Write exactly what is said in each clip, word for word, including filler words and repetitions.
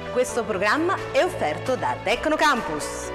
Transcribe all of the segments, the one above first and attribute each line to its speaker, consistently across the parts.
Speaker 1: Questo programma è offerto da Tecnocampus.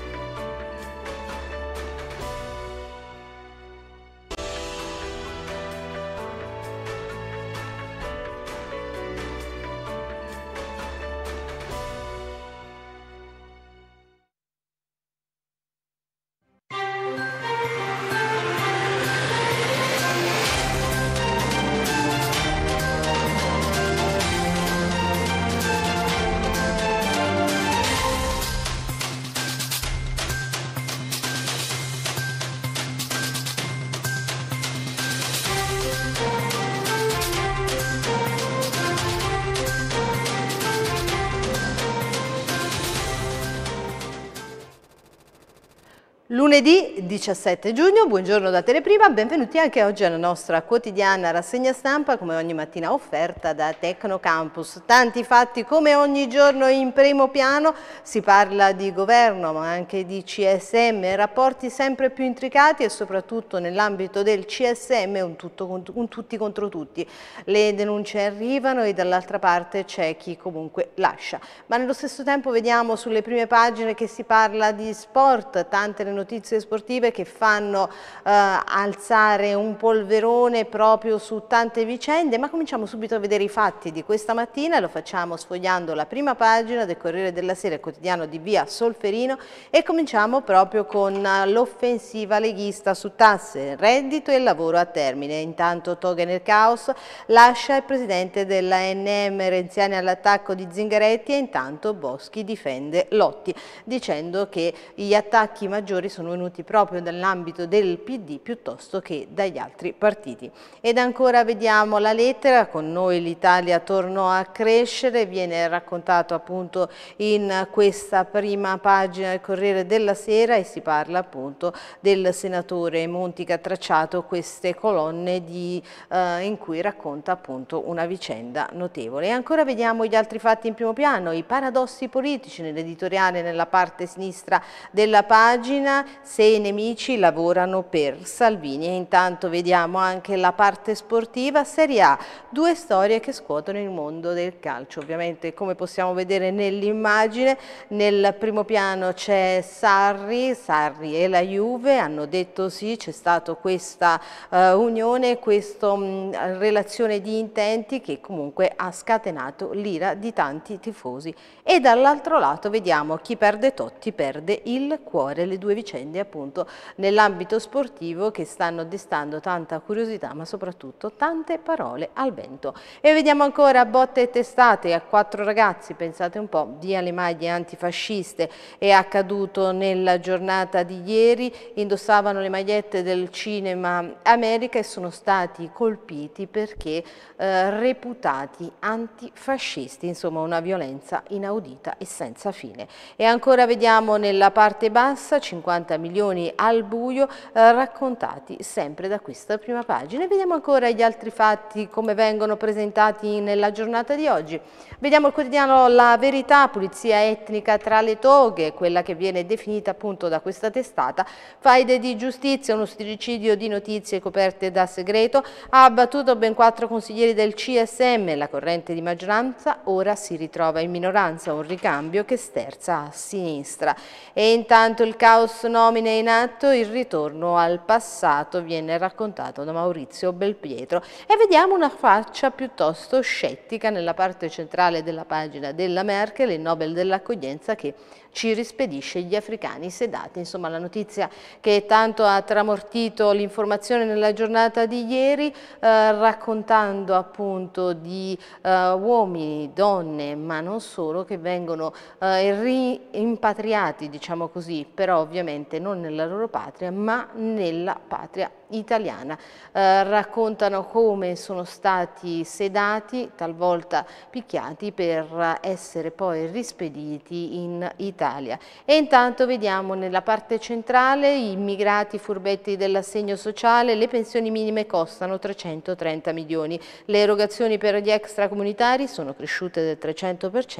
Speaker 1: Lunedì diciassette giugno, buongiorno da Teleprima, benvenuti anche oggi alla nostra quotidiana rassegna stampa, come ogni mattina offerta da Tecnocampus. Tanti fatti come ogni giorno in primo piano, si parla di governo ma anche di C S M, rapporti sempre più intricati e soprattutto nell'ambito del C S M un, tutto, un tutti contro tutti. Le denunce arrivano e dall'altra parte c'è chi comunque lascia. Ma nello stesso tempo vediamo sulle prime pagine che si parla di sport, tante le notizie sportive che fanno eh, alzare un polverone proprio su tante vicende, ma cominciamo subito a vedere i fatti di questa mattina e lo facciamo sfogliando la prima pagina del Corriere della Sera, il quotidiano di via Solferino, e cominciamo proprio con l'offensiva leghista su tasse, reddito e lavoro a termine. Intanto toghe nel caos, lascia il presidente della A N M, Renziani all'attacco di Zingaretti, e intanto Boschi difende Lotti dicendo che gli attacchi maggiori sono venuti proprio dall'ambito del P D piuttosto che dagli altri partiti. Ed ancora vediamo la lettera, con noi l'Italia tornò a crescere, viene raccontato appunto in questa prima pagina del Corriere della Sera e si parla appunto del senatore Monti che ha tracciato queste colonne di, eh, in cui racconta appunto una vicenda notevole. E ancora vediamo gli altri fatti in primo piano, i paradossi politici nell'editoriale nella parte sinistra della pagina, se i nemici lavorano per Salvini. E intanto vediamo anche la parte sportiva, Serie A, due storie che scuotono il mondo del calcio. Ovviamente, come possiamo vedere nell'immagine, nel primo piano c'è Sarri, Sarri e la Juve hanno detto sì, c'è stata questa uh, unione, questa relazione di intenti che comunque ha scatenato l'ira di tanti tifosi. E dall'altro lato vediamo chi perde Totti perde il cuore, le due vicende appunto nell'ambito sportivo che stanno destando tanta curiosità ma soprattutto tante parole al vento. E vediamo ancora botte e testate a quattro ragazzi, pensate un po', via le maglie antifasciste, è accaduto nella giornata di ieri, indossavano le magliette del Cinema America e sono stati colpiti perché eh, reputati antifascisti, insomma una violenza inaudita e senza fine. E ancora vediamo nella parte bassa cinquanta milioni al buio eh, raccontati sempre da questa prima pagina. E vediamo ancora gli altri fatti come vengono presentati nella giornata di oggi. Vediamo il quotidiano La Verità, pulizia etnica tra le toghe, quella che viene definita appunto da questa testata, faide di giustizia, uno stillicidio di notizie coperte da segreto, ha abbattuto ben quattro consiglieri del C S M, la corrente di maggioranza ora si ritrova in minoranza, un ricambio che sterza a sinistra. E intanto il caos nomine in atto, il ritorno al passato viene raccontato da Maurizio Belpietro e vediamo una faccia piuttosto scettica nella parte centrale della pagina della Merkel, il Nobel dell'accoglienza che ci rispedisce gli africani sedati, insomma la notizia che tanto ha tramortito l'informazione nella giornata di ieri, eh, raccontando appunto di eh, uomini, donne, ma non solo, che vengono eh, rimpatriati, diciamo così, però ovviamente non nella loro patria, ma nella patria italiana. Eh, raccontano come sono stati sedati, talvolta picchiati, per essere poi rispediti in Italia. E intanto vediamo nella parte centrale i immigrati furbetti dell'assegno sociale, le pensioni minime costano trecentotrenta milioni, le erogazioni per gli extracomunitari sono cresciute del trecento per cento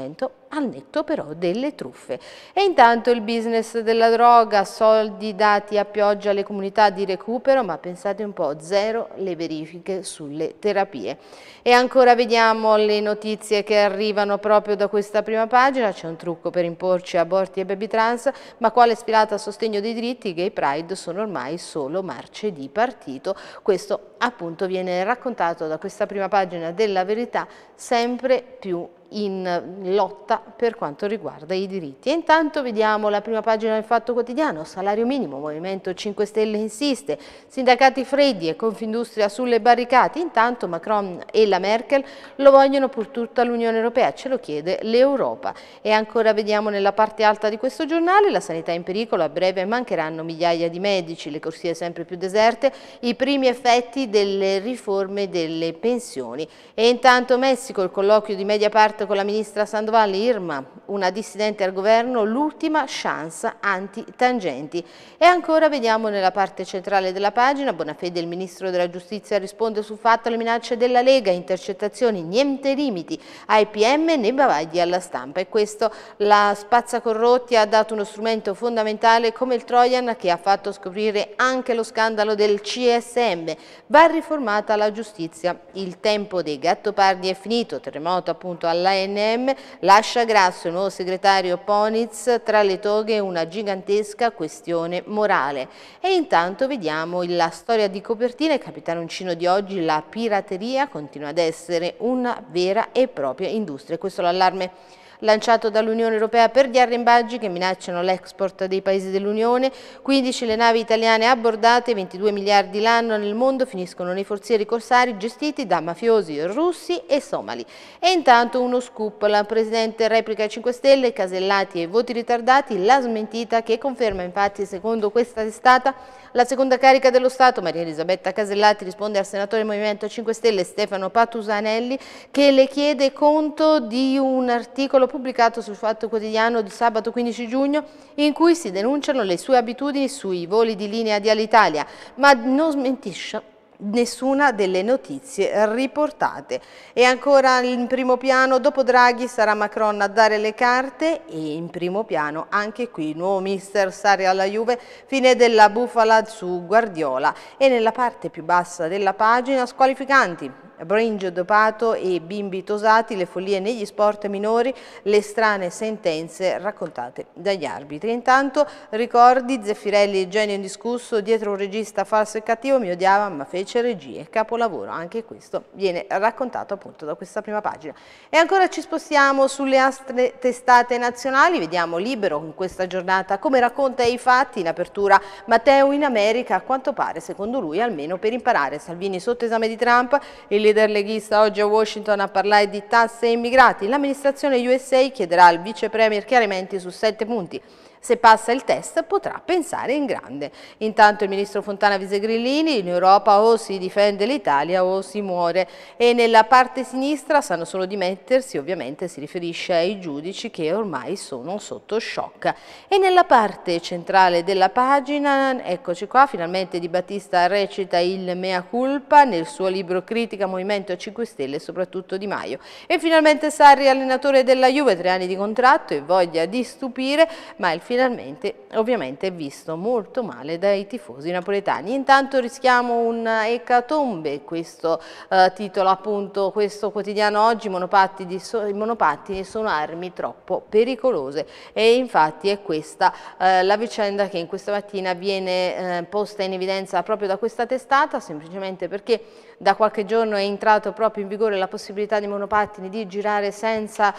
Speaker 1: al netto però delle truffe. E intanto il business della droga, soldi dati a pioggia alle comunità di recupero, ma pensate un po', zero le verifiche sulle terapie. E ancora vediamo le notizie che arrivano proprio da questa prima pagina. C'è un trucco per imporci aborti e baby trans, ma quale sfilata a sostegno dei diritti, gay pride sono ormai solo marce di partito. Questo appunto viene raccontato da questa prima pagina della Verità, sempre più in lotta per quanto riguarda i diritti. E intanto vediamo la prima pagina del Fatto Quotidiano, salario minimo, Movimento cinque Stelle insiste, sindacati freddi e Confindustria sulle barricate. Intanto Macron e la Merkel lo vogliono per tutta l'Unione Europea, ce lo chiede l'Europa. E ancora vediamo nella parte alta di questo giornale, la sanità in pericolo, a breve mancheranno migliaia di medici, le corsie sempre più deserte, i primi effetti delle riforme delle pensioni. E intanto Messico, il colloquio di Mediapart con la ministra Sandoval, Irma, una dissidente al governo, l'ultima chance anti-tangenti. E ancora vediamo nella parte centrale della pagina, Bonafede, il ministro della giustizia, risponde sul fatto alle minacce della Lega, intercettazioni, niente limiti ai P M né bavagli alla stampa. E questo la spazzacorrotti ha dato uno strumento fondamentale come il Trojan, che ha fatto scoprire anche lo scandalo del C S M. Va riformata la giustizia, il tempo dei gattopardi è finito, terremoto appunto alla A N M, lascia Grasso, il nuovo segretario Poniz, tra le toghe una gigantesca questione morale. E intanto vediamo la storia di copertina, il capitano Uncino di oggi, la pirateria continua ad essere una vera e propria industria. Questo è l'allarme lanciato dall'Unione Europea per gli arrembaggi che minacciano l'export dei paesi dell'Unione. quindici le navi italiane abbordate, ventidue miliardi l'anno nel mondo finiscono nei forzieri corsari gestiti da mafiosi russi e somali. E intanto uno scoop, la Presidente replica ai cinque Stelle, casellati e voti ritardati, la smentita che conferma infatti secondo questa testata la seconda carica dello Stato. Maria Elisabetta Casellati risponde al senatore del Movimento cinque Stelle Stefano Patusanelli, che le chiede conto di un articolo pubblicato sul Fatto Quotidiano di sabato quindici giugno in cui si denunciano le sue abitudini sui voli di linea di Alitalia, ma non smentisce nessuna delle notizie riportate. E ancora in primo piano, dopo Draghi sarà Macron a dare le carte, e in primo piano anche qui nuovo mister Sarri alla Juve, fine della bufala su Guardiola. E nella parte più bassa della pagina, squalificanti, Bringe dopato e bimbi tosati, le follie negli sport minori, le strane sentenze raccontate dagli arbitri. Intanto ricordi, Zeffirelli, genio indiscusso, dietro un regista falso e cattivo, mi odiava ma fece regie, capolavoro. Anche questo viene raccontato appunto da questa prima pagina. E ancora ci spostiamo sulle altre testate nazionali, vediamo Libero in questa giornata come racconta i fatti. In apertura Matteo in America, a quanto pare secondo lui almeno per imparare. Salvini sotto esame di Trump, il leader leghista oggi a Washington a parlare di tasse e immigrati. L'amministrazione U S A chiederà al vice premier chiarimenti su sette punti. Se passa il test potrà pensare in grande. Intanto il ministro Fontana avvisa i grillini, in Europa o si difende l'Italia o si muore. E nella parte sinistra sanno solo dimettersi, ovviamente si riferisce ai giudici che ormai sono sotto shock. E nella parte centrale della pagina, eccoci qua, finalmente Di Battista recita il mea culpa nel suo libro Critica Movimento cinque Stelle e soprattutto Di Maio. E finalmente Sarri, allenatore della Juve, tre anni di contratto e voglia di stupire, ma il finalmente ovviamente è visto molto male dai tifosi napoletani. Intanto rischiamo un ecatombe, questo eh, titolo appunto questo quotidiano oggi, monopattini, so, i monopattini sono armi troppo pericolose, e infatti è questa eh, la vicenda che in questa mattina viene eh, posta in evidenza proprio da questa testata, semplicemente perché da qualche giorno è entrato proprio in vigore la possibilità dei monopattini di girare senza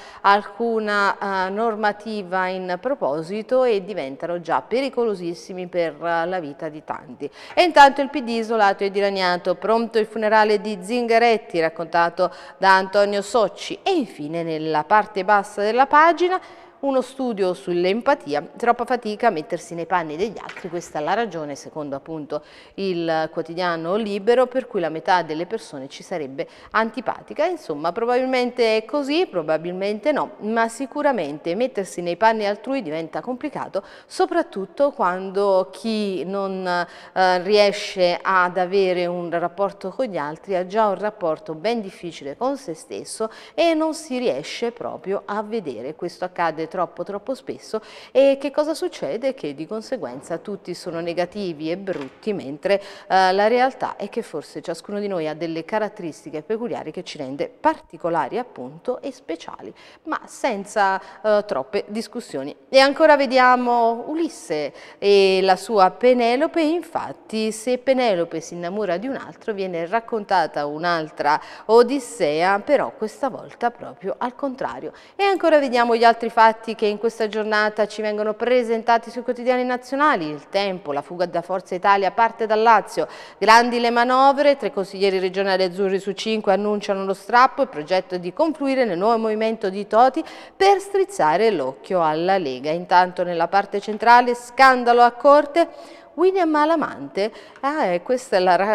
Speaker 1: alcuna uh, normativa in proposito, e diventano già pericolosissimi per uh, la vita di tanti. E intanto il P D isolato e dilaniato, pronto il funerale di Zingaretti raccontato da Antonio Socci. E infine nella parte bassa della pagina uno studio sull'empatia, troppa fatica a mettersi nei panni degli altri, questa è la ragione secondo appunto il quotidiano Libero per cui la metà delle persone ci sarebbe antipatica. Insomma, probabilmente è così, probabilmente no, ma sicuramente mettersi nei panni altrui diventa complicato, soprattutto quando chi non eh, riesce ad avere un rapporto con gli altri ha già un rapporto ben difficile con se stesso e non si riesce proprio a vedere. Questo accade troppo troppo spesso e che cosa succede? Che di conseguenza tutti sono negativi e brutti, mentre eh, la realtà è che forse ciascuno di noi ha delle caratteristiche peculiari che ci rende particolari appunto e speciali, ma senza eh, troppe discussioni. E ancora vediamo Ulisse e la sua Penelope. Infatti se Penelope si innamora di un altro viene raccontata un'altra Odissea, però questa volta proprio al contrario. E ancora vediamo gli altri fatti che in questa giornata ci vengono presentati sui quotidiani nazionali. Il Tempo, la fuga da Forza Italia parte dal Lazio, grandi le manovre, tre consiglieri regionali azzurri su cinque annunciano lo strappo, il progetto è di confluire nel nuovo movimento di Toti per strizzare l'occhio alla Lega. Intanto nella parte centrale scandalo a corte, William Alamante, ah, eh, questi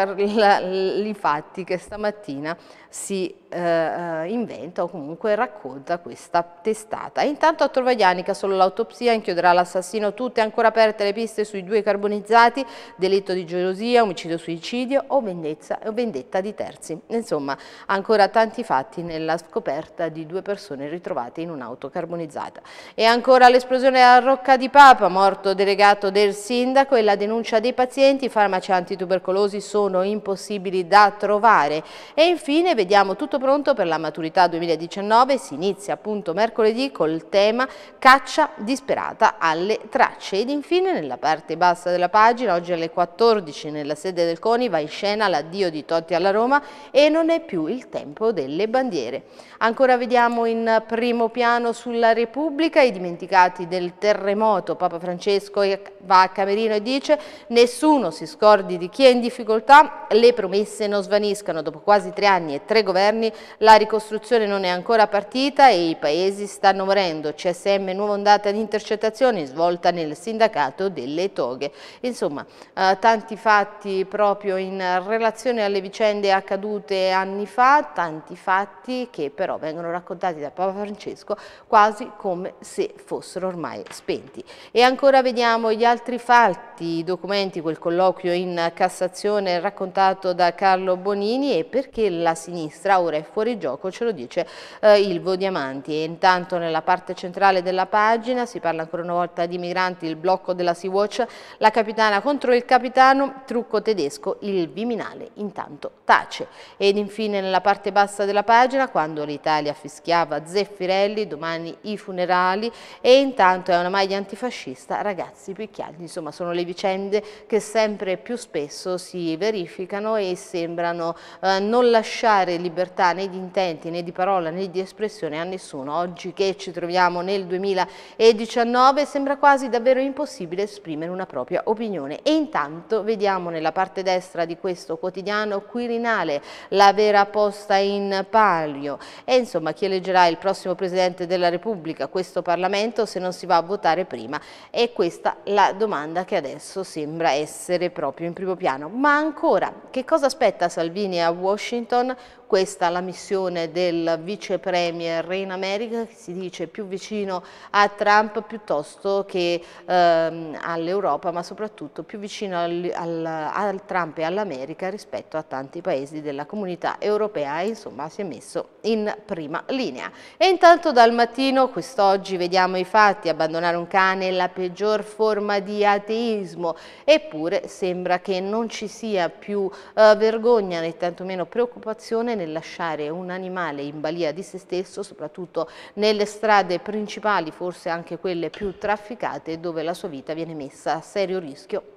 Speaker 1: sono i fatti che stamattina si eh, inventa o comunque racconta questa testata. E intanto a Torvaglianica solo l'autopsia inchioderà l'assassino, tutte ancora aperte le piste sui due carbonizzati, delitto di gelosia, omicidio suicidio o vendetta, o vendetta di terzi. Insomma, ancora tanti fatti nella scoperta di due persone ritrovate in un'auto carbonizzata. E ancora l'esplosione a Rocca di Papa, morto delegato del sindaco e la denuncia dei pazienti, i farmaci antitubercolosi sono impossibili da trovare. E infine vediamo tutto pronto per la maturità duemiladiciannove, si inizia appunto mercoledì col tema caccia disperata alle tracce. Ed infine nella parte bassa della pagina, oggi alle quattordici nella sede del CONI va in scena l'addio di Totti alla Roma e non è più il tempo delle bandiere. Ancora vediamo in primo piano sulla Repubblica i dimenticati del terremoto. Papa Francesco va a Camerino e dice nessuno si scordi di chi è in difficoltà, le promesse non svaniscano, dopo quasi tre anni e tre governi la ricostruzione non è ancora partita e i paesi stanno morendo. C S M nuova ondata di intercettazioni svolta nel sindacato delle toghe. Insomma, eh, tanti fatti proprio in relazione alle vicende accadute anni fa, tanti fatti che però vengono raccontati da Papa Francesco quasi come se fossero ormai spenti. E ancora vediamo gli altri fatti, i documenti, quel colloquio in Cassazione raccontato da Carlo Bonini e perché la sinistra ora è fuori gioco, ce lo dice eh, Ilvo Diamanti. E intanto nella parte centrale della pagina si parla ancora una volta di migranti, il blocco della Sea-Watch, la capitana contro il capitano, trucco tedesco, il Viminale intanto tace. Ed infine nella parte bassa della pagina, quando l'Italia fischiava Zeffirelli, domani i funerali e intanto è una maglia antifascista, ragazzi picchiati. Insomma, sono le vicende che sempre più spesso si verificano e sembrano eh, non lasciare libertà né di intenti né di parola né di espressione a nessuno. Oggi che ci troviamo nel duemiladiciannove sembra quasi davvero impossibile esprimere una propria opinione. E intanto vediamo nella parte destra di questo quotidiano Quirinale, la vera posta in palio. E insomma, chi eleggerà il prossimo Presidente della Repubblica, questo Parlamento, se non si va a votare prima? È questa la domanda che adesso sembra essere proprio in primo piano. Ma ancora, che cosa aspetta Salvini a Washington? Questa è la missione del vice premier in America, che si dice più vicino a Trump piuttosto che ehm, all'Europa, ma soprattutto più vicino al, al, al Trump e all'America rispetto a tanti paesi della comunità europea. E insomma si è messo in prima linea. E intanto dal Mattino quest'oggi vediamo i fatti, abbandonare un cane è la peggior forma di ateismo, eppure sembra che non ci sia più eh, vergogna né tantomeno preoccupazione nel lasciare un animale in balia di se stesso, soprattutto nelle strade principali, forse anche quelle più trafficate, dove la sua vita viene messa a serio rischio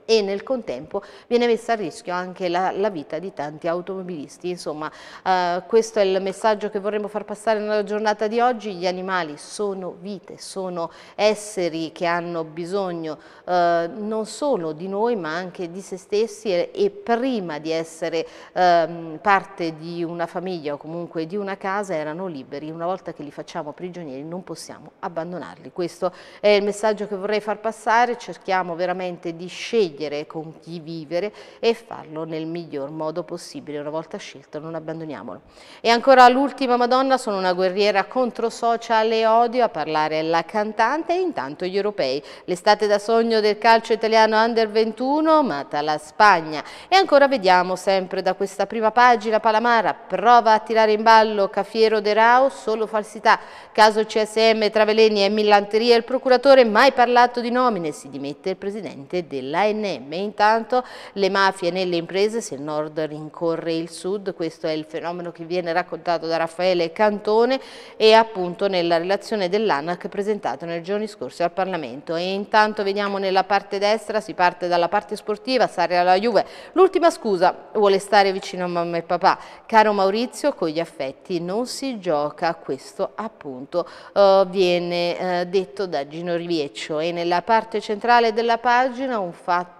Speaker 1: e nel contempo viene messa a rischio anche la, la vita di tanti automobilisti. Insomma, eh, questo è il messaggio che vorremmo far passare nella giornata di oggi. Gli animali sono vite, sono esseri che hanno bisogno eh, non solo di noi ma anche di se stessi e, e prima di essere eh, parte di una famiglia o comunque di una casa erano liberi. Una volta che li facciamo prigionieri non possiamo abbandonarli. Questo è il messaggio che vorrei far passare. Cerchiamo veramente di scegliere con chi vivere e farlo nel miglior modo possibile. Una volta scelto non abbandoniamolo. E ancora l'ultima Madonna, sono una guerriera contro social e odio, a parlare la cantante e intanto gli europei. L'estate da sogno del calcio italiano under ventuno, mata la Spagna. E ancora vediamo sempre da questa prima pagina Palamara, prova a tirare in ballo Cafiero De Rao, solo falsità, caso C S M tra veleni e millanteria, il procuratore mai parlato di nomine, si dimette il presidente dell'A N M. Intanto le mafie nelle imprese, se il nord rincorre il sud, questo è il fenomeno che viene raccontato da Raffaele Cantone e appunto nella relazione dell'ANAC presentata nei giorni scorsi al Parlamento. E intanto vediamo nella parte destra, si parte dalla parte sportiva, Sarri alla Juve, l'ultima scusa, vuole stare vicino a mamma e papà. Caro Maurizio, con gli affetti non si gioca, questo appunto uh, viene uh, detto da Gino Rivieccio. E nella parte centrale della pagina un fatto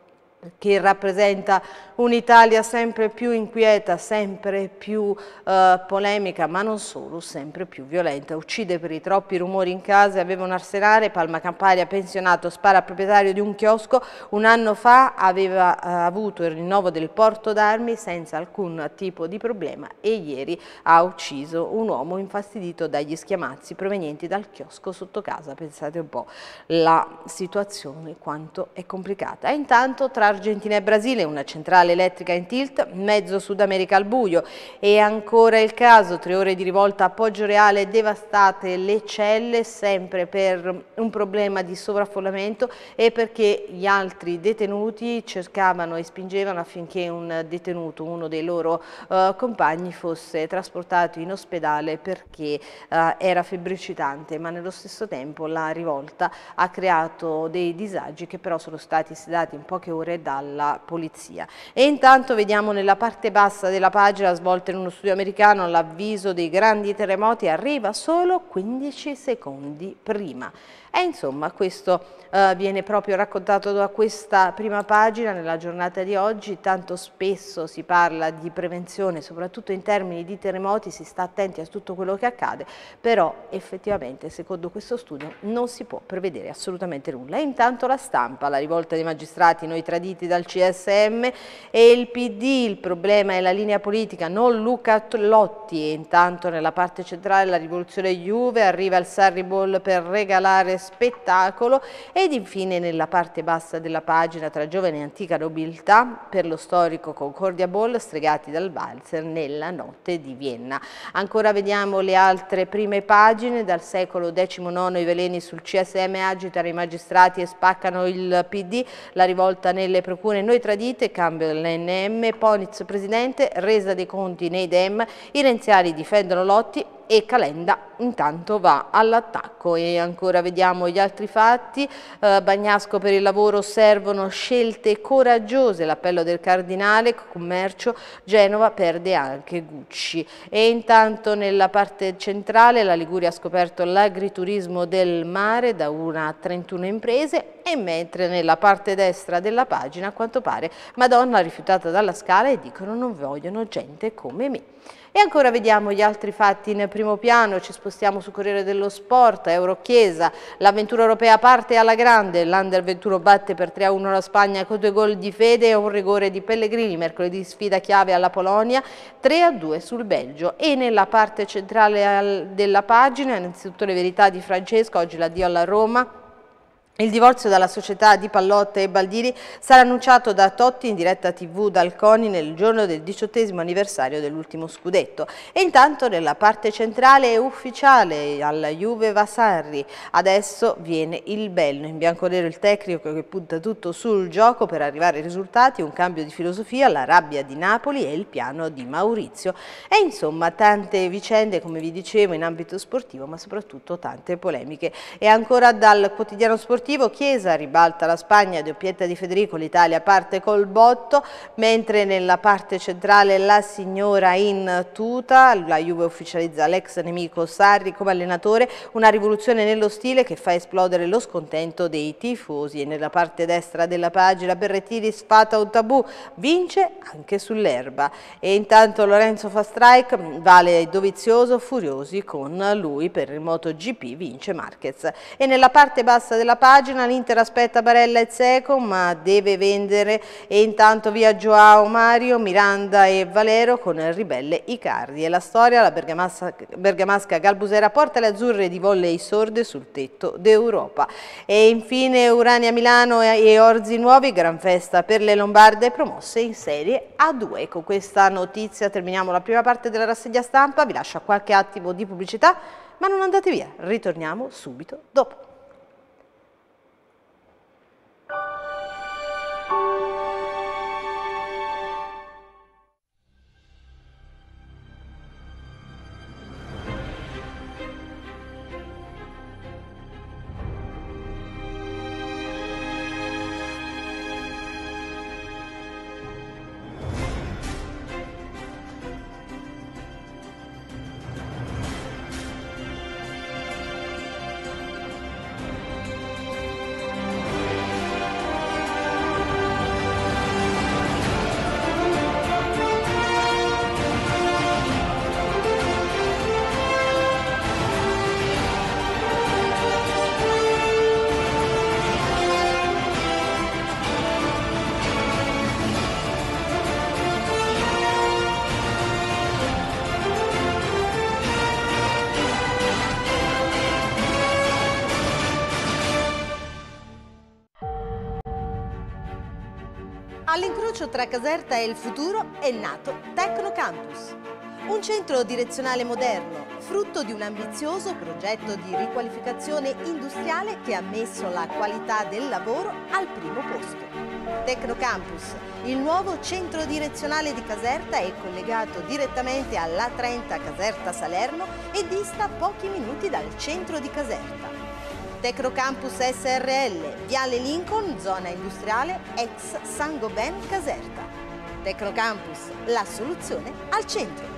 Speaker 1: che rappresenta un'Italia sempre più inquieta, sempre più eh, polemica, ma non solo, sempre più violenta. Uccide per i troppi rumori in casa, aveva un arsenale, Palma Campania, pensionato, spara al proprietario di un chiosco. Un anno fa aveva eh, avuto il rinnovo del porto d'armi senza alcun tipo di problema e ieri ha ucciso un uomo infastidito dagli schiamazzi provenienti dal chiosco sotto casa. Pensate un po' la situazione quanto è complicata. E intanto tra Argentina e Brasile, una centrale elettrica in tilt, mezzo Sud America al buio. E ancora il caso, tre ore di rivolta a Poggio Reale, devastate le celle, sempre per un problema di sovraffollamento e perché gli altri detenuti cercavano e spingevano affinché un detenuto, uno dei loro uh, compagni, fosse trasportato in ospedale perché uh, era febbricitante, ma nello stesso tempo la rivolta ha creato dei disagi che però sono stati sedati in poche ore dalla polizia. E intanto vediamo nella parte bassa della pagina, svolta in uno studio americano, l'avviso dei grandi terremoti arriva solo quindici secondi prima. E insomma questo uh, viene proprio raccontato da questa prima pagina nella giornata di oggi. Tanto spesso si parla di prevenzione, soprattutto in termini di terremoti, si sta attenti a tutto quello che accade, però effettivamente secondo questo studio non si può prevedere assolutamente nulla. E intanto la stampa, la rivolta dei magistrati, noi traditi dal C S M e il P D, il problema è la linea politica, non Luca Lotti. E intanto nella parte centrale la rivoluzione Juve, arriva il Sarri Ball per regalare spettacolo. Ed infine nella parte bassa della pagina, tra giovane e antica nobiltà, per lo storico Concordia Ball, stregati dal valzer nella notte di Vienna. Ancora vediamo le altre prime pagine. Dal secolo diciannove i veleni sul C S M agitano i magistrati e spaccano il P D, la rivolta nelle procure, noi tradite, cambio dell'A N M, Poniz presidente, resa dei conti nei Dem, i renziari difendono Lotti e Calenda intanto va all'attacco. E ancora vediamo gli altri fatti. eh, Bagnasco per il lavoro, servono scelte coraggiose, l'appello del Cardinale, commercio, Genova perde anche Gucci. E intanto nella parte centrale la Liguria ha scoperto l'agriturismo del mare da una a trentuno imprese, e mentre nella parte destra della pagina a quanto pare Madonna rifiutata dalla Scala e dicono non vogliono gente come me. E ancora vediamo gli altri fatti in primo piano, ci spostiamo su Corriere dello Sport, Eurochiesa, l'avventura europea parte alla grande, l'Under ventuno batte per tre a uno la Spagna con due gol di Fede e un rigore di Pellegrini, mercoledì sfida chiave alla Polonia, tre a due sul Belgio. E nella parte centrale della pagina, innanzitutto le verità di Francesco, oggi l'addio alla Roma. Il divorzio dalla società di Pallotta e Baldini sarà annunciato da Totti in diretta tivù dal CONI nel giorno del diciottesimo anniversario dell'ultimo scudetto. E intanto nella parte centrale è ufficiale, alla Juve va Sarri. Adesso viene il bello, in bianconero il tecnico che punta tutto sul gioco per arrivare ai risultati, un cambio di filosofia, la rabbia di Napoli e il piano di Maurizio. E insomma tante vicende, come vi dicevo, in ambito sportivo, ma soprattutto tante polemiche. E ancora dal quotidiano sportivo sportivo, Chiesa ribalta la Spagna, doppietta di Federico, l'Italia parte col botto, mentre nella parte centrale la signora in tuta, la Juve ufficializza l'ex nemico Sarri come allenatore, una rivoluzione nello stile che fa esplodere lo scontento dei tifosi. E nella parte destra della pagina Berrettini sfata un tabù, vince anche sull'erba. E intanto Lorenzo fa strike, Vale Dovizioso furiosi con lui, per il MotoGP vince Marquez. E nella parte bassa della pagina l'Inter aspetta Barella e Dzeko, ma deve vendere, e intanto via Joao Mario, Miranda e Valero con il ribelle Icardi. E la storia, la bergamasca, bergamasca Galbusera porta le azzurre di volley sorde sul tetto d'Europa. E infine Urania Milano e Orzi Nuovi, gran festa per le Lombarde promosse in Serie A due. Con questa notizia terminiamo la prima parte della rassegna stampa, vi lascio qualche attimo di pubblicità, ma non andate via, ritorniamo subito dopo. All'incrocio tra Caserta e il futuro è nato Tecnocampus, un centro direzionale moderno, frutto di un ambizioso progetto di riqualificazione industriale che ha messo la qualità del lavoro al primo posto. Tecnocampus, il nuovo centro direzionale di Caserta, è collegato direttamente all'A trenta Caserta-Salerno e dista pochi minuti dal centro di Caserta. Tecnocampus S R L, Viale Lincoln, zona industriale, ex Saint-Gobain Caserta. Tecnocampus, la soluzione al centro.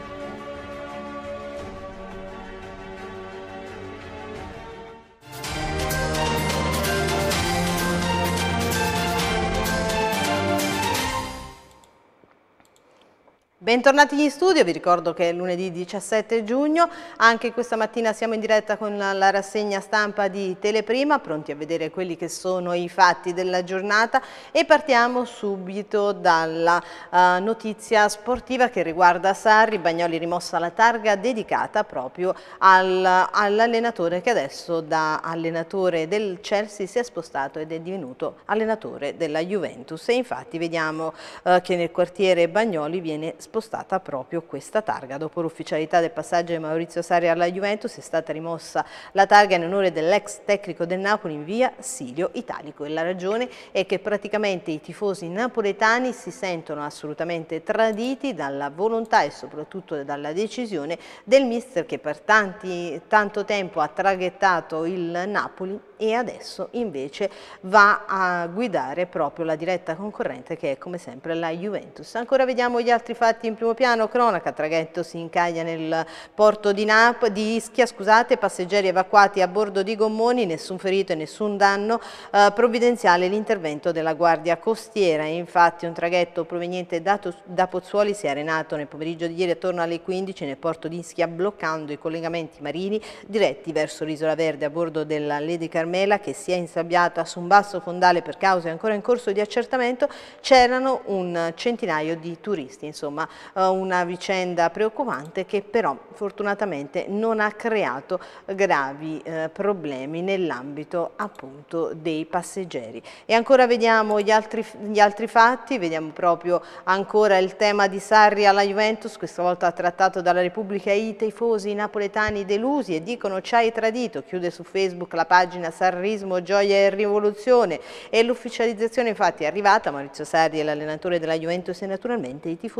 Speaker 1: Bentornati in studio, vi ricordo che è lunedì diciassette giugno, anche questa mattina siamo in diretta con la rassegna stampa di Teleprima, pronti a vedere quelli che sono i fatti della giornata, e partiamo subito dalla uh, notizia sportiva che riguarda Sarri. Bagnoli rimossa la targa dedicata proprio al, all'allenatore che adesso da allenatore del Chelsea si è spostato ed è divenuto allenatore della Juventus, e infatti vediamo uh, che nel quartiere Bagnoli viene spostato spostata proprio questa targa. Dopo l'ufficialità del passaggio di Maurizio Sarri alla Juventus è stata rimossa la targa in onore dell'ex tecnico del Napoli in via Silio Italico, e la ragione è che praticamente i tifosi napoletani si sentono assolutamente traditi dalla volontà e soprattutto dalla decisione del mister che per tanti, tanto tempo ha traghettato il Napoli e adesso invece va a guidare proprio la diretta concorrente che è come sempre la Juventus. Ancora vediamo gli altri fatti in primo piano. Cronaca: traghetto si incaglia nel porto di, Nap di Ischia, scusate, passeggeri evacuati a bordo di gommoni, nessun ferito e nessun danno, eh, provvidenziale l'intervento della Guardia Costiera. Infatti un traghetto proveniente da, da Pozzuoli si è arenato nel pomeriggio di ieri attorno alle quindici nel porto di Ischia, bloccando i collegamenti marini diretti verso l'Isola Verde a bordo della Lady Carmela, che si è insabbiata su un basso fondale per cause ancora in corso di accertamento. C'erano un centinaio di turisti, insomma una vicenda preoccupante che però fortunatamente non ha creato gravi eh, problemi nell'ambito appunto dei passeggeri. E ancora vediamo gli altri, gli altri fatti, vediamo proprio ancora il tema di Sarri alla Juventus, questa volta trattato dalla Repubblica. I tifosi napoletani delusi e dicono ci hai tradito, chiude su Facebook la pagina Sarrismo, gioia e rivoluzione, e l'ufficializzazione infatti è arrivata. Maurizio Sarri è l'allenatore della Juventus e naturalmente i tifosi del Napoli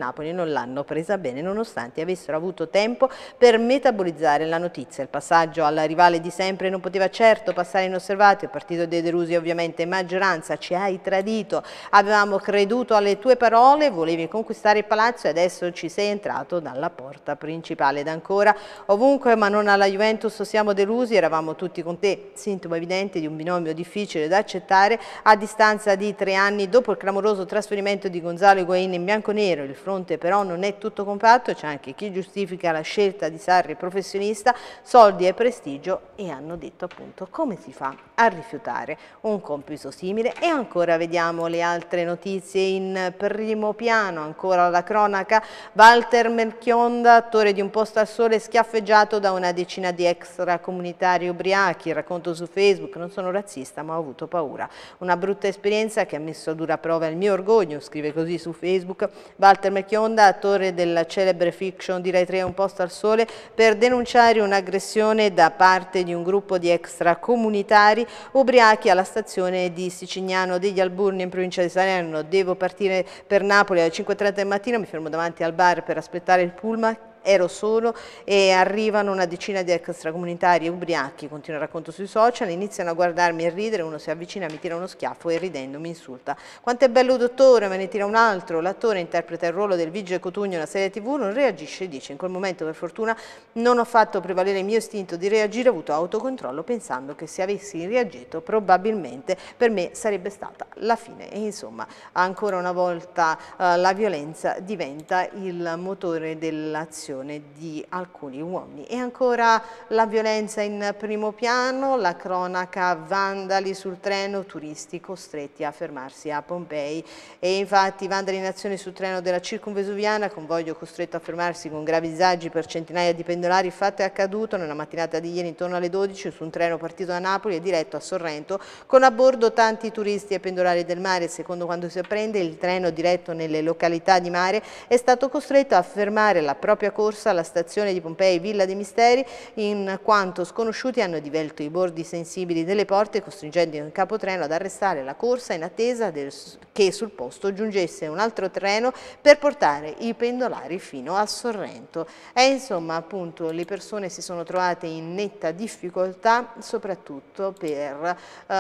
Speaker 1: Napoli non l'hanno presa bene nonostante avessero avuto tempo per metabolizzare la notizia. Il passaggio alla rivale di sempre non poteva certo passare inosservato. Il partito dei delusi ovviamente in maggioranza: ci hai tradito, avevamo creduto alle tue parole, volevi conquistare il palazzo e adesso ci sei entrato dalla porta principale. Ed ancora: ovunque ma non alla Juventus siamo delusi, eravamo tutti con te, sintomo evidente di un binomio difficile da accettare a distanza di tre anni dopo il clamoroso trasferimento di Gonzalo Higuain in bianconero. Il fronte però non è tutto compatto, c'è anche chi giustifica la scelta di Sarri professionista, soldi e prestigio, e hanno detto appunto come si fa a rifiutare un compito simile. E ancora vediamo le altre notizie in primo piano, ancora la cronaca: Walter Melchionda, attore di Un posto al sole, schiaffeggiato da una decina di extracomunitari ubriachi. Il racconto su Facebook: non sono razzista ma ho avuto paura, una brutta esperienza che ha messo a dura prova il mio orgoglio, scrive così su Facebook Walter Melchionda, attore della celebre fiction di Rai tre Un posto al sole, per denunciare un'aggressione da parte di un gruppo di extracomunitari ubriachi alla stazione di Sicignano degli Alburni in provincia di Salerno. Devo partire per Napoli alle cinque e trenta del mattino, mi fermo davanti al bar per aspettare il pullman. Ero solo e arrivano una decina di extracomunitari ubriachi, continua il racconto sui social, iniziano a guardarmi e ridere, uno si avvicina, mi tira uno schiaffo e ridendo mi insulta. Quanto è bello dottore, me ne tira un altro. L'attore interpreta il ruolo del vigile Cotugno nella serie tv, non reagisce e dice: in quel momento per fortuna non ho fatto prevalere il mio istinto di reagire, ho avuto autocontrollo pensando che se avessi reagito probabilmente per me sarebbe stata la fine. E insomma, ancora una volta uh, la violenza diventa il motore dell'azione di alcuni uomini. E ancora la violenza in primo piano, la cronaca: vandali sul treno, turisti costretti a fermarsi a Pompei. E infatti vandali in azione sul treno della circumvesuviana, convoglio costretto a fermarsi con gravi disagi per centinaia di pendolari. Il fatto è accaduto nella mattinata di ieri intorno alle dodici su un treno partito da Napoli e diretto a Sorrento con a bordo tanti turisti e pendolari del mare. Secondo quanto si apprende, il treno diretto nelle località di mare è stato costretto a fermare la propria corsa alla stazione di Pompei Villa dei Misteri, in quanto sconosciuti hanno divelto i bordi sensibili delle porte, costringendo il capotreno ad arrestare la corsa in attesa del, che sul posto giungesse un altro treno per portare i pendolari fino a Sorrento. E insomma, appunto, le persone si sono trovate in netta difficoltà, soprattutto per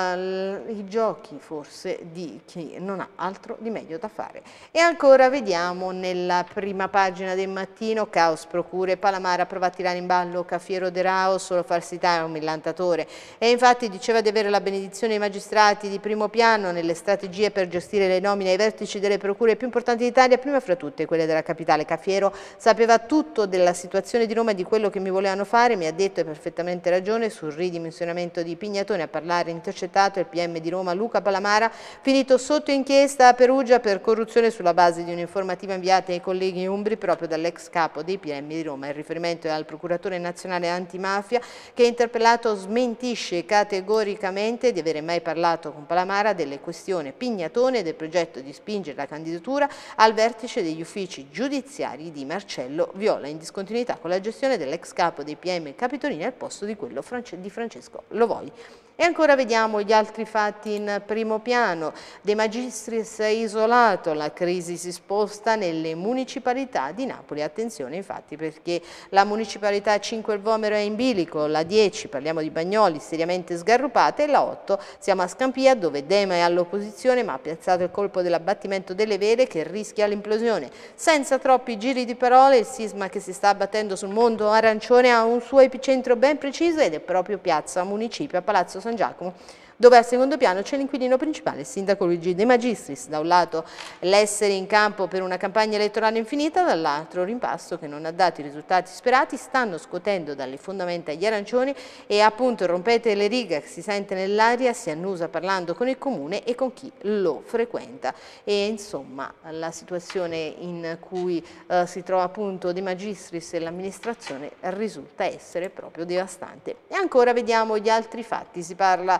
Speaker 1: eh, i giochi forse di chi non ha altro di meglio da fare. E ancora vediamo nella prima pagina del Mattino: caos procure, Palamara prova a tirare in ballo Cafiero De Rao, solo falsità è un millantatore. E infatti diceva di avere la benedizione dei magistrati di primo piano nelle strategie per gestire le nomine ai vertici delle procure più importanti d'Italia, prima fra tutte quelle della capitale. Cafiero sapeva tutto della situazione di Roma e di quello che mi volevano fare, mi ha detto, e perfettamente ragione, sul ridimensionamento di Pignatone. A parlare intercettato il P M di Roma Luca Palamara, finito sotto inchiesta a Perugia per corruzione sulla base di un'informativa inviata ai colleghi umbri proprio dall'ex capo dei P M di Roma. Il riferimento è al procuratore nazionale antimafia che, interpellato, smentisce categoricamente di avere mai parlato con Palamara delle questioni Pignatone e del progetto di spingere la candidatura al vertice degli uffici giudiziari di Marcello Viola, in discontinuità con la gestione dell'ex capo dei P M Capitolini al posto di quello di Francesco Lovoi. E ancora vediamo gli altri fatti in primo piano. De Magistris è isolato, la crisi si sposta nelle municipalità di Napoli. Attenzione infatti, perché la municipalità cinque il Vomero è in bilico, la dieci, parliamo di Bagnoli, seriamente sgarrupata, e la otto siamo a Scampia, dove Dema è all'opposizione ma ha piazzato il colpo dell'abbattimento delle vele che rischia l'implosione. Senza troppi giri di parole, il sisma che si sta abbattendo sul mondo arancione ha un suo epicentro ben preciso ed è proprio Piazza Municipio a Palazzo San Giacomo, dove al secondo piano c'è l'inquilino principale, il sindaco Luigi De Magistris. Da un lato l'essere in campo per una campagna elettorale infinita, dall'altro rimpasto che non ha dato i risultati sperati, stanno scuotendo dalle fondamenta gli arancioni e appunto rompete le righe che si sente nell'aria, si annusa parlando con il comune e con chi lo frequenta. E insomma la situazione in cui eh, si trova appunto De Magistris e l'amministrazione risulta essere proprio devastante. E ancora vediamo gli altri fatti, si parla questa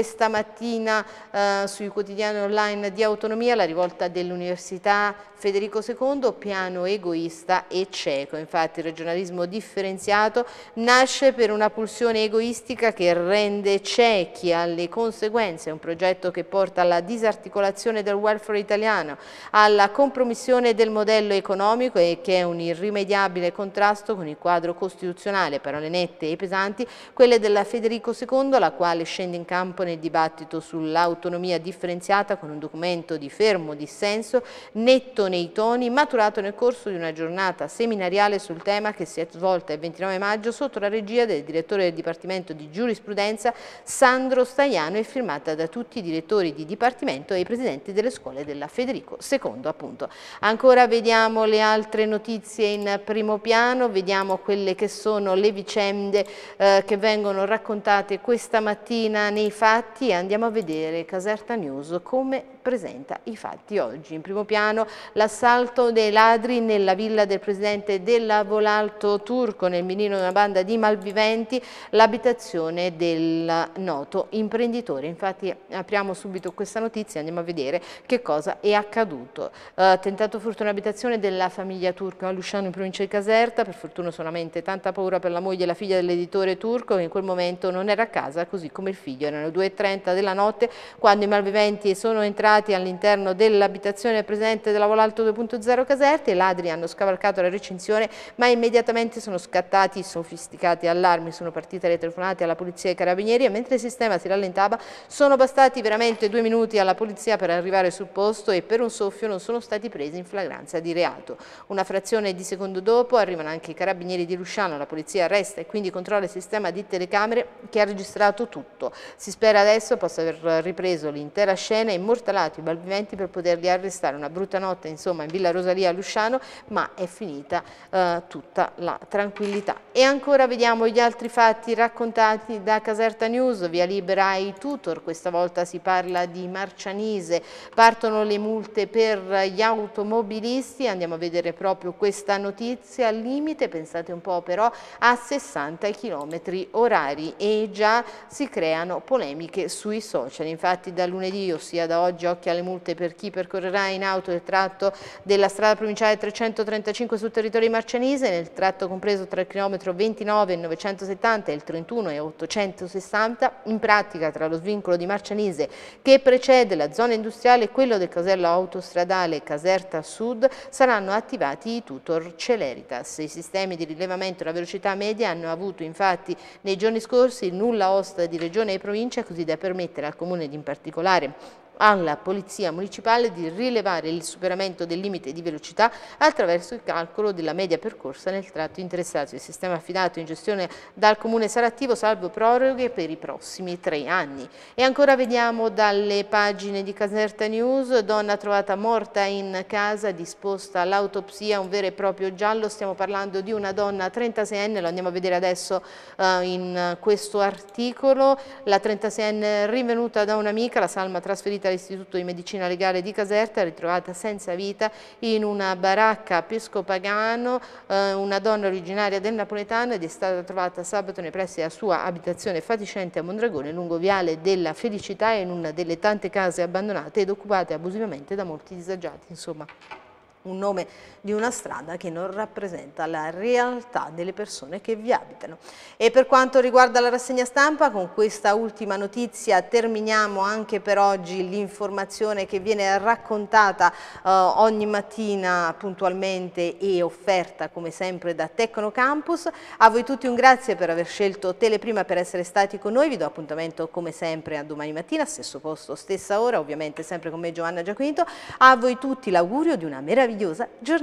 Speaker 1: questa mattina eh, sui quotidiani online di Autonomia, la rivolta dell'Università Federico secondo, piano egoista e cieco. Infatti il regionalismo differenziato nasce per una pulsione egoistica che rende ciechi alle conseguenze, è un progetto che porta alla disarticolazione del welfare italiano, alla compromissione del modello economico e che è un irrimediabile contrasto con il quadro costituzionale, parole nette e pesanti, quelle della Federico secondo, la quale scende in campo nel dibattito sull'autonomia differenziata con un documento di fermo dissenso, netto nei toni, maturato nel corso di una giornata seminariale sul tema che si è svolta il ventinove maggio sotto la regia del direttore del Dipartimento di Giurisprudenza Sandro Staiano e firmata da tutti i direttori di Dipartimento e i presidenti delle scuole della Federico secondo, appunto. Ancora vediamo le altre notizie in primo piano, vediamo quelle che sono le vicende eh, che vengono raccontate questa mattina nei fatti e andiamo a vedere Caserta News come presenta i fatti oggi. In primo piano l'assalto dei ladri nella villa del presidente della Volalto Turco, nel mirino di una banda di malviventi, l'abitazione del noto imprenditore. Infatti apriamo subito questa notizia, andiamo a vedere che cosa è accaduto. Uh, tentato furto in abitazione della famiglia Turco a Lusciano in provincia di Caserta, per fortuna solamente tanta paura per la moglie e la figlia dell'editore turco che in quel momento non era a casa, così come il figlio. Erano le due e trenta della notte quando i malviventi sono entrati all'interno dell'abitazione del presidente della Volalto due punto zero Caserta. I ladri hanno scavalcato la recinzione ma immediatamente sono scattati sofisticati allarmi, sono partite le telefonate alla polizia e ai carabinieri e mentre il sistema si rallentava sono bastati veramente due minuti alla polizia per arrivare sul posto e per un soffio non sono stati presi in flagranza di reato. Una frazione di secondo dopo arrivano anche i carabinieri di Lusciano, la polizia arresta e quindi controlla il sistema di telecamere che ha registrato tutto. Si spera adesso possa aver ripreso l'intera scena e immortalato i malviventi per poterli arrestare. Una brutta notte insomma in Villa Rosalia a Lusciano, ma è finita eh, tutta la tranquillità. E ancora vediamo gli altri fatti raccontati da Caserta News, via libera ai tutor, questa volta si parla di Marcianise, partono le multe per gli automobilisti, andiamo a vedere proprio questa notizia, al limite, pensate un po' però, a sessanta chilometri orari e già si creano polemiche sui social. Infatti da lunedì, ossia da oggi, occhio alle multe per chi percorrerà in auto il tratto della strada provinciale trecentotrentacinque sul territorio di Marcianise, nel tratto compreso tra il chilometro ventinove e il novecentosettanta e il trentuno e ottocentosessanta, in pratica tra lo svincolo di Marcianise che precede la zona industriale e quello del casello autostradale Caserta Sud saranno attivati i tutor Celeritas. I sistemi di rilevamento della velocità media hanno avuto infatti nei giorni scorsi il nulla osta di regione e provincia, così da permettere al comune ed in particolare alla Polizia Municipale di rilevare il superamento del limite di velocità attraverso il calcolo della media percorsa nel tratto interessato. Il sistema affidato in gestione dal Comune sarà attivo salvo proroghe per i prossimi tre anni. E ancora vediamo dalle pagine di Caserta News, donna trovata morta in casa, disposta all'autopsia, un vero e proprio giallo, stiamo parlando di una donna trentaseienne, lo andiamo a vedere adesso uh, in questo articolo, la trentaseienne rinvenuta da un'amica, la salma trasferita all'Istituto di Medicina Legale di Caserta, ritrovata senza vita in una baracca a Pescopagano, eh, una donna originaria del Napoletano ed è stata trovata sabato nei pressi della sua abitazione fatiscente a Mondragone, lungo Viale della Felicità, in una delle tante case abbandonate ed occupate abusivamente da molti disagiati. Insomma, un nome di una strada che non rappresenta la realtà delle persone che vi abitano. E per quanto riguarda la rassegna stampa, con questa ultima notizia terminiamo anche per oggi l'informazione che viene raccontata eh, ogni mattina puntualmente e offerta come sempre da Tecnocampus. A voi tutti un grazie per aver scelto Teleprima, per essere stati con noi. Vi do appuntamento come sempre a domani mattina, stesso posto, stessa ora, ovviamente sempre con me Giovanna Giaquinto. A voi tutti l'augurio di una meravigliosa giornata.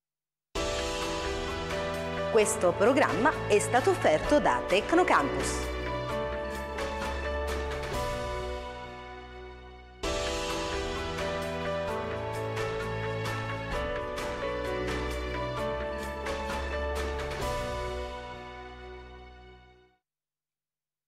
Speaker 1: Questo programma è stato offerto da Tecnocampus.